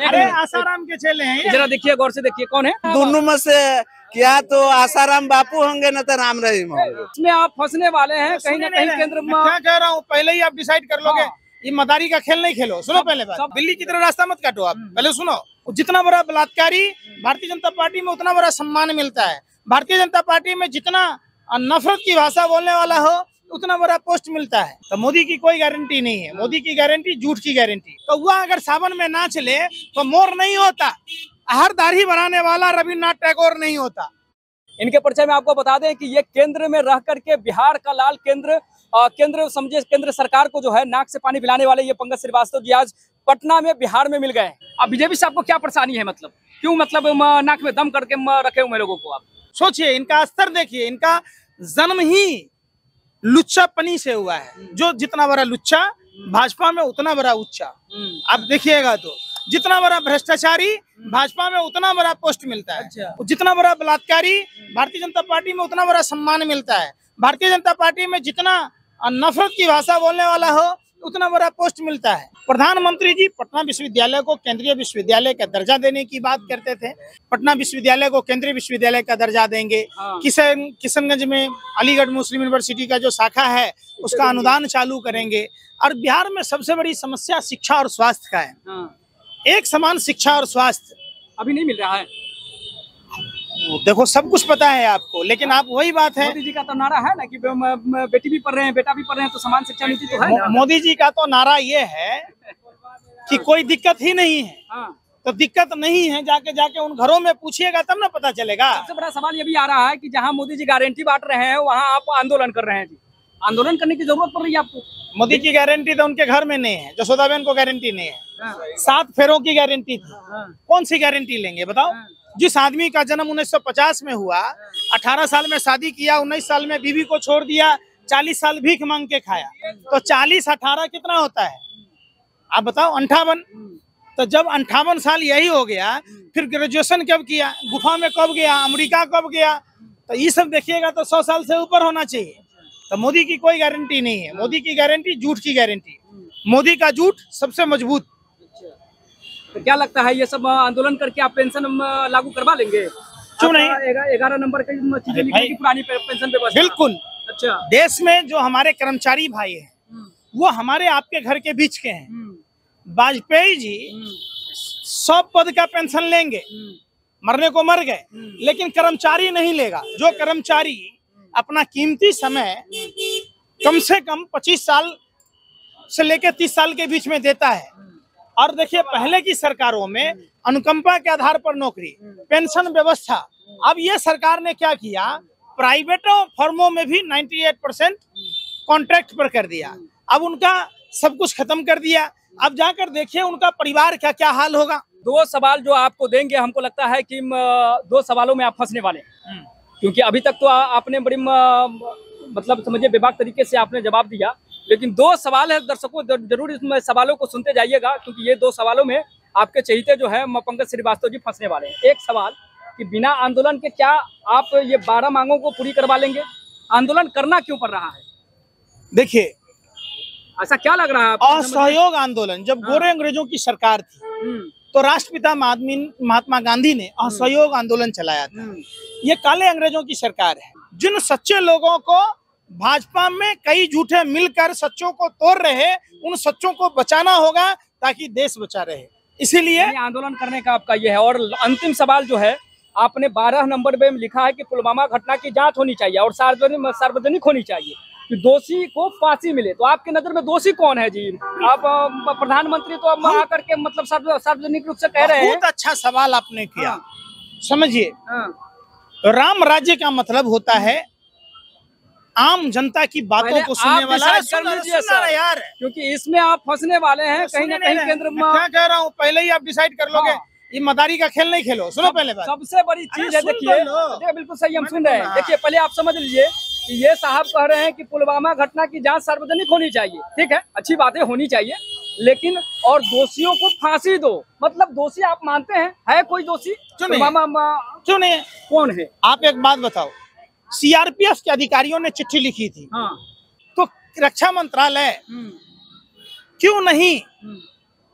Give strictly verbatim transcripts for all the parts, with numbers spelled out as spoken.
अरे आसाराम के चेले हैं। जरा देखिए, गौर से देखिए, कौन है? दोनों में से क्या तो आसाराम बापू होंगे न तो राम रहीम होंगे। इसमें आप फंसने वाले हैं कहीं ना कहीं केंद्र में। क्या कह रहा हूँ, पहले ही आप डिसाइड कर लोगे। ये मदारी का खेल नहीं खेलो। सुनो पहले बात, दिल्ली की तरह रास्ता मत काटो आप, पहले सुनो। जितना बड़ा बलात्कारी भारतीय जनता पार्टी में उतना बड़ा सम्मान मिलता है। भारतीय जनता पार्टी में जितना नफरत की भाषा बोलने वाला हो उतना बड़ा पोस्ट मिलता है। तो मोदी की कोई गारंटी नहीं है। मोदी की गारंटी झूठ की गारंटी। तो हुआ अगर सावन में ना चले तो मोर नहीं होता, हर दाढ़ी बनाने वाला रविन्द्रनाथ टैगोर नहीं होता। इनके परिचय में आपको बता दें कि ये केंद्र में रह करके बिहार का लाल केंद्र आ, केंद्र समझे केंद्र सरकार को जो है नाक से पानी पिलाने वाले ये पंकज श्रीवास्तव जी आज पटना में बिहार में मिल गए। अब बीजेपी से आपको क्या परेशानी है? मतलब क्यों, मतलब नाक में दम करके रखे हुए लोगों को? आप सोचिए, इनका स्तर देखिए। इनका जन्म ही लुच्चापनी से हुआ है। जो जितना बड़ा लुच्चा भाजपा में उतना बड़ा उच्चा। आप देखिएगा तो जितना बड़ा भ्रष्टाचारी भाजपा में उतना बड़ा पोस्ट मिलता है। अच्छा। जितना बड़ा बलात्कारी भारतीय जनता पार्टी में उतना बड़ा सम्मान मिलता है। भारतीय जनता पार्टी में जितना नफरत की भाषा बोलने वाला हो उतना बड़ा पोस्ट मिलता है। प्रधानमंत्री जी पटना विश्वविद्यालय को केंद्रीय विश्वविद्यालय का दर्जा देने की बात करते थे। पटना विश्वविद्यालय को केंद्रीय विश्वविद्यालय का दर्जा देंगे। किशन किशनगंज में अलीगढ़ मुस्लिम यूनिवर्सिटी का जो शाखा है उसका अनुदान चालू करेंगे। और बिहार में सबसे बड़ी समस्या शिक्षा और स्वास्थ्य का है। एक समान शिक्षा और स्वास्थ्य अभी नहीं मिल रहा है। देखो, सब कुछ पता है आपको, लेकिन आप वही बात है। मोदी जी का तो नारा है ना कि बेटी भी पढ़ रहे हैं, बेटा भी पढ़ रहे हैं, तो समान शिक्षा नीति तो है ना। मोदी जी का तो नारा ये है कि कोई दिक्कत ही नहीं है। हाँ। तो दिक्कत नहीं है, जाके जाके उन घरों में पूछिएगा तब ना पता चलेगा। सबसे बड़ा सवाल ये भी आ रहा है कि जहाँ मोदी जी गारंटी बांट रहे हैं वहाँ आप आंदोलन कर रहे हैं। जी, आंदोलन करने की जरूरत पड़ रही है आपको? मोदी की गारंटी तो उनके घर में नहीं है। जसोदाबेन को गारंटी नहीं है। हाँ। सात फेरों की गारंटी थी। हाँ। कौन सी गारंटी लेंगे बताओ? हाँ। जिस आदमी का जन्म उन्नीस सौ पचास में हुआ, अठारह साल में शादी किया, उन्नीस साल में बीवी को छोड़ दिया, चालीस साल भीख मांग के खाया, तो चालीस अठारह कितना होता है आप बताओ? अंठावन। तो जब अंठावन साल यही हो गया, फिर ग्रेजुएशन कब किया, गुफा में कब गया, अमेरिका कब गया, तो ये सब देखिएगा तो सौ साल से ऊपर होना चाहिए। तो मोदी की कोई गारंटी नहीं है। मोदी की गारंटी झूठ की गारंटी। मोदी का झूठ सबसे मजबूत। तो क्या लगता है ये सब आंदोलन करके आप पेंशन लागू करवा लेंगे? क्यों नहीं? ग्यारह नंबर की चीजें निकलेगी, पुरानी पेंशन व्यवस्था। बिल्कुल। अच्छा, देश में जो हमारे कर्मचारी भाई हैं वो हमारे आपके घर के बीच के हैं। वाजपेयी जी सौ पद का पेंशन लेंगे, मरने को मर गए, लेकिन कर्मचारी नहीं लेगा। जो कर्मचारी अपना कीमती समय कम से कम पच्चीस साल से लेकर तीस साल के बीच में देता है। और देखिए, पहले की सरकारों में अनुकंपा के आधार पर नौकरी, पेंशन व्यवस्था। अब ये सरकार ने क्या किया, प्राइवेटों फर्मों में भी अट्ठानवे परसेंट कॉन्ट्रैक्ट पर कर दिया। अब उनका सब कुछ खत्म कर दिया। अब जाकर देखिए उनका परिवार क्या क्या हाल होगा। दो सवाल जो आपको देंगे, हमको लगता है कि दो सवालों में आप फंसने वाले, क्योंकि अभी तक तो आपने बड़ी मतलब समझिए बेबाक तरीके से आपने जवाब दिया, लेकिन दो सवाल है। दर्शकों जरूर इस सवालों को सुनते जाइएगा, क्योंकि ये दो सवालों में आपके चहेते जो है पंकज श्रीवास्तव जी फंसने वाले हैं। एक सवाल कि बिना आंदोलन के क्या आप ये बारह मांगों को पूरी करवा लेंगे? आंदोलन करना क्यों पड़ रहा है? देखिए, ऐसा क्या लग रहा है? असहयोग आंदोलन जब गोरे अंग्रेजों की सरकार थी तो राष्ट्रपिता महात्मा गांधी ने असहयोग आंदोलन चलाया था। ये काले अंग्रेजों की सरकार है। जिन सच्चे लोगों को भाजपा में कई झूठे मिलकर सच्चों को तोड़ रहे, उन सच्चों को बचाना होगा ताकि देश बचा रहे। इसीलिए आंदोलन करने का आपका ये है। और अंतिम सवाल जो है, आपने बारह नंबर में लिखा है कि पुलवामा घटना की जांच होनी चाहिए और सार्वजनिक सार्वजनिक होनी चाहिए कि दोषी को फांसी मिले। तो आपके नजर में दोषी कौन है जी? आप प्रधानमंत्री तो अब आकर के मतलब सार्वजनिक रूप से कह रहे हैं। बहुत अच्छा सवाल आपने किया। समझिए, राम राज्य का मतलब होता है आम जनता की बातों को सुनने वाला। सुनना यार, क्योंकि इसमें आप फंसने वाले हैं कहीं ना कहीं केंद्र में। क्या कह रहा हूँ, पहले ही आप डिसाइड कर लोगे। ये मदारी का खेल नहीं खेलो। सुनो पहले बात, सबसे बड़ी चीज है, देखिए बिल्कुल सही हम सुन रहे हैं। देखिए, पहले आप समझ लीजिए कि ये साहब कह रहे हैं कि पुलवामा घटना की जांच सार्वजनिक होनी चाहिए। ठीक है, अच्छी बातें होनी चाहिए, लेकिन और दोषियों को फांसी दो। मतलब दोषी आप मानते हैं? है कोई दोषी? पुलवामा क्यों नहीं? कौन है? आप एक बात बताओ, सीआरपीएफ के अधिकारियों ने चिट्ठी लिखी थी। हाँ। तो रक्षा मंत्रालय क्यों नहीं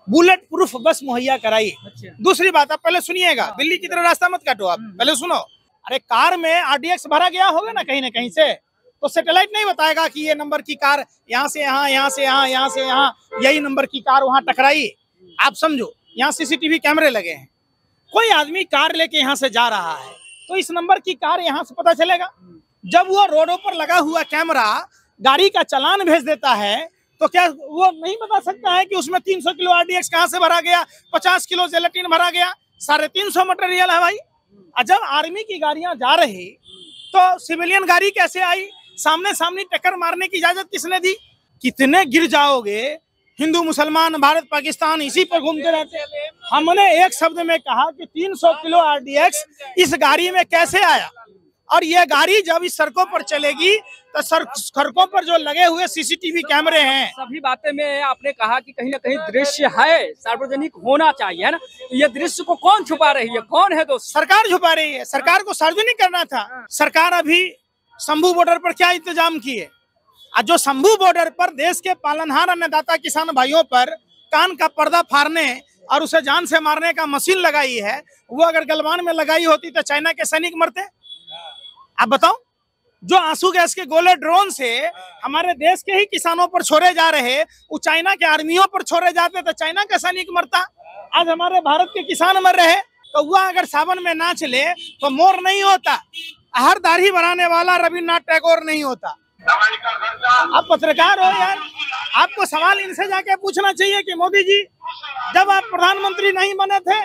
बुलेट प्रूफ बस मुहैया कराई। अच्छा। दूसरी बात, आप पहले सुनिएगा, दिल्ली की तरह रास्ता मत काटो, आप पहले सुनो। अरे कार में आरडीएक्स भरा गया होगा ना कहीं ना कहीं से, तो सैटेलाइट नहीं बताएगा कि ये नंबर की कार यहाँ से यहाँ, यहाँ से यहाँ, यहाँ से यहाँ, यही नंबर की कार वहां टकराई। आप समझो, यहाँ सीसीटीवी कैमरे लगे हैं, कोई आदमी कार लेके यहाँ से जा रहा है तो इस नंबर की कार यहाँ से पता चलेगा। जब वो रोडों पर लगा हुआ कैमरा गाड़ी का चालान भेज देता है तो क्या वो नहीं बता सकता है कि उसमें तीन सौ किलो आरडीएक्स कहाँ से भरा गया, पचास किलो जेलेटिन भरा गया, साढ़े तीन सौ मटेरियल है भाई। और जब आर्मी की गाड़ियां जा रही तो सिविलियन गाड़ी कैसे आई? सामने सामने टक्कर मारने की इजाजत किसने दी? कितने गिर जाओगे, हिंदू मुसलमान भारत पाकिस्तान इसी पर घूमते रहते। हमने एक शब्द में कहा कि तीन सौ किलो आरडीएक्स इस गाड़ी में कैसे आया, और ये गाड़ी जब इस सड़कों पर चलेगी तो सड़कों पर जो लगे हुए सीसीटीवी कैमरे हैं, सभी बातें में आपने कहा कि कहीं ना कहीं दृश्य है सार्वजनिक होना चाहिए, है ना? तो ये दृश्य को कौन छुपा रही है, कौन है दोस्त? सरकार छुपा रही है। सरकार को सार्वजनिक करना था। सरकार अभी शंभू बॉर्डर पर क्या इंतजाम किए? आज जो शंभू बॉर्डर पर देश के पालनहार अन्नदाता किसान भाइयों पर कान का पर्दा फाड़ने और उसे जान से मारने का मशीन लगाई है, वो अगर गलवान में लगाई होती तो चाइना के सैनिक मरते। आप बताओ, जो आंसू गैस के गोले ड्रोन से हमारे देश के ही किसानों पर छोड़े जा रहे, वो चाइना के आर्मियों पर छोड़े जाते तो चाइना का सैनिक मरता। आज हमारे भारत के किसान मर रहे, तो वह अगर सावन में नाच ले तो मोर नहीं होता, हर दाढ़ी बनाने वाला रविन्द्रनाथ टैगोर नहीं होता। आप पत्रकार हो यार, आपको सवाल इनसे जाके पूछना चाहिए कि मोदी जी जब आप प्रधानमंत्री नहीं बने थे,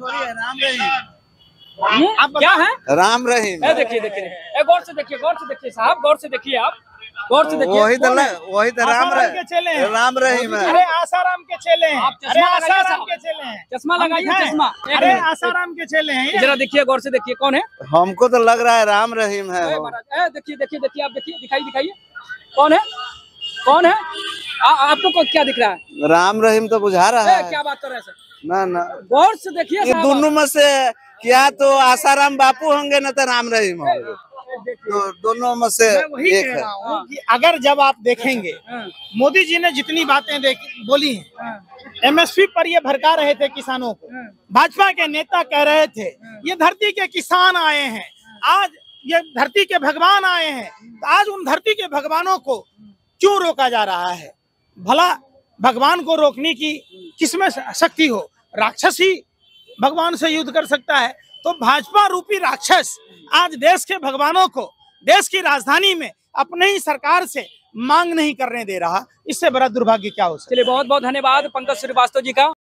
आप क्या है? राम रहीम। देखिए देखिए, गौर से देखिए, गौर से देखिए साहब, गौर से देखिए आप, गौर से देखिए। वही तो वही तो राम के चेले हैं, राम रहीम है। अरे आसाराम के चेले हैं, आप अरे चश्मा लगाइए आसाराम साहब। के चेले हैं, चश्मा लगाइए, चश्मा। अरे आसाराम के चेले हैं। जरा देखिए, गौर से देखिए, कौन है? हमको तो लग रहा है राम रहीम है। महाराज, देखिए देखिए देखिए, आप देखिए, दिखाई दिखाइए, कौन है, कौन है? आपको को क्या दिख रहा है? राम रहीम तो बुझा रहा है। क्या बात कर रहे हैं सर? ना ना, गौर से देखिए, ये दोनों में से क्या तो आसाराम बापू होंगे ना तो राम रहीम होंगे, तो दोनों में से वही एक कह है। रहा हूं कि अगर जब आप देखेंगे मोदी जी ने जितनी बातें देखी बोली हैं, एमएसपी पर ये भड़का रहे थे किसानों को, भाजपा के नेता कह रहे थे ये धरती के किसान आए हैं, आज ये धरती के भगवान आए हैं, तो आज उन धरती के भगवानों को क्यों रोका जा रहा है? भला भगवान को रोकने की किसमें शक्ति हो? राक्षस ही भगवान से युद्ध कर सकता है। तो भाजपा रूपी राक्षस आज देश के भगवानों को देश की राजधानी में अपने ही सरकार से मांग नहीं करने दे रहा। इससे बड़ा दुर्भाग्य क्या हो सकता है? चलिए, बहुत बहुत धन्यवाद पंकज श्रीवास्तव जी का।